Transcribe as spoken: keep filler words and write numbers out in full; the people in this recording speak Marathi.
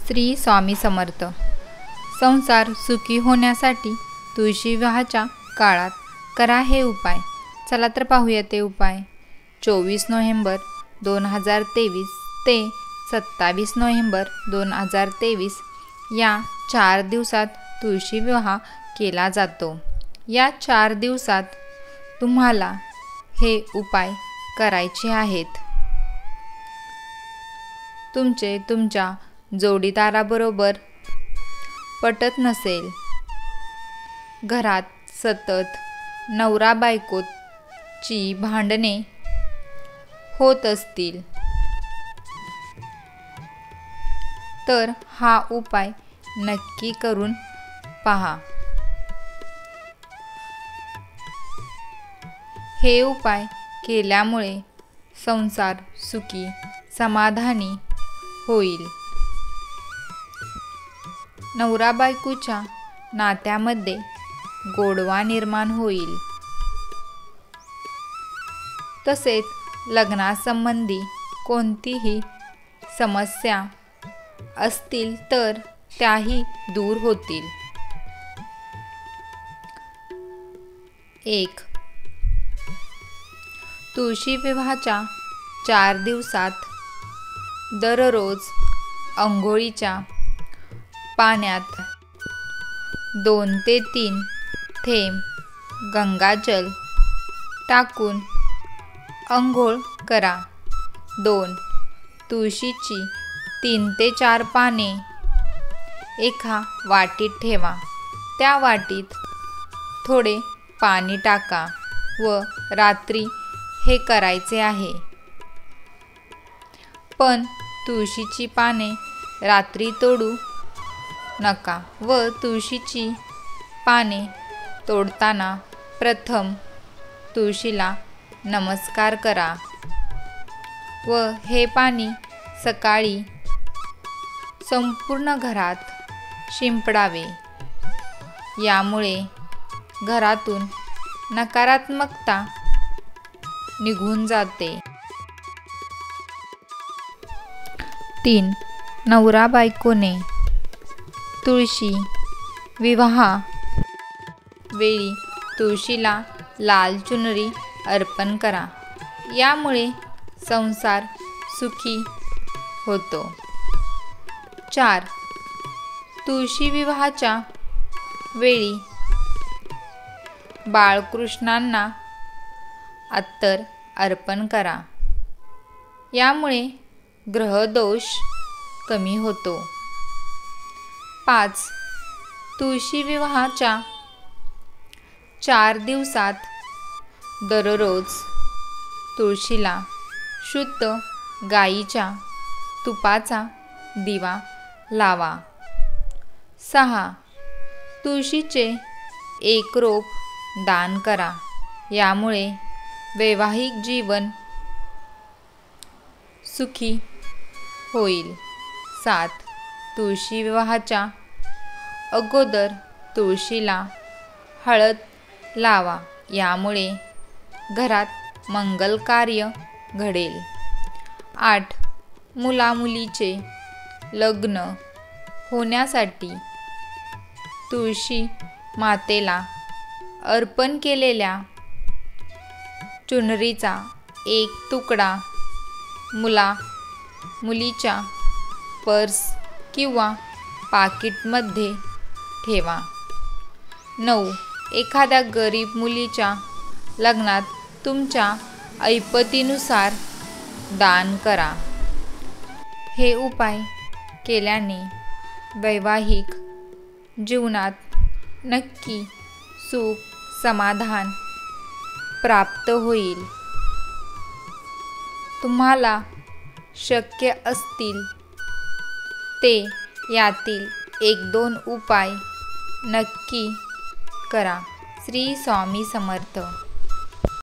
श्री स्वामी समर्थ. संसार सुखी होण्यासाठी तुळशी विवाहाच्या काळात करा हे उपाय. चला तर पाहूया ते उपाय. चोवीस नोव्हेंबर दोन हजार तेवीस ते सत्तावीस नोव्हेंबर दोन हजार तेवीस या चार दिवसात तुळशी विवाह केला जातो. या चार दिवसात तुम्हाला हे उपाय करायचे आहेत. तुमचे तुमच्या जोडीदाराबरोबर पटत नसेल, घरात सतत नवरा बायकोची भांडणे होत असतील, तर हा उपाय नक्की करून पहा. हे उपाय केल्यामुळे संसार सुखी समाधानी होईल. नवरा बायकोच्या नात्यामध्ये गोडवा निर्माण होईल. तसेच लग्नासंबंधी कोणतीही समस्या असतील तर त्याही दूर होतील. एक. तुळशी विवाहाच्या चार दिवसात दररोज अंघोळीच्या पाण्यात दोन ते तीन थेंब गंगाजल टाकून अंघोळ करा. दोन. तुळशीची तीन ते चार पाने एका वाटीत ठेवा. त्या वाटीत थोडे पाणी टाका व रात्री हे करायचे आहे. पण तुळशीची पाने रात्री तोडू नका व तुळशीची पाने तोडताना प्रथम तुळशीला नमस्कार करा व हे पाणी सकाळी संपूर्ण घरात शिंपडावे. यामुळे घरातून नकारात्मकता निघून जाते. तीन. नवरा बायकोने तुळशी विवाहा वेळी तुळशीला लाल चुनरी अर्पण करा. यामुळे संसार सुखी होतो. चार. तुळशी विवाहाच्या वेळी बाळकृष्णांना अत्तर अर्पण करा. यामुळे ग्रहदोष कमी होतो. पाच. तुळशी विवाहाच्या चार दिवसात दररोज तुळशीला शुद्ध गाईच्या तुपाचा दिवा लावा. सहा. तुळशीचे एक रोप दान करा. यामुळे वैवाहिक जीवन सुखी होईल. सात. तुळशी विवाहाच्या अगोदर तुळशीला हळद लावा. यामुळे घरात मंगल कार्य घडेल. आठ. मुलामुलीचे लग्न होण्यासाठी तुळशी मातेला अर्पण केलेल्या चुनरीचा एक तुकडा मुला मुलीच्या पर्स किंवा पाकिटमध्ये ठेवा. नऊ. एखाद्या गरीब मुलीच्या लग्नात तुमच्या ऐपतीनुसार दान करा. हे उपाय केल्याने वैवाहिक जीवनात नक्की सुख समाधान प्राप्त होईल. तुम्हाला शक्य असतील ते यातील एक दोन उपाय नक्की करा. श्री स्वामी समर्थ.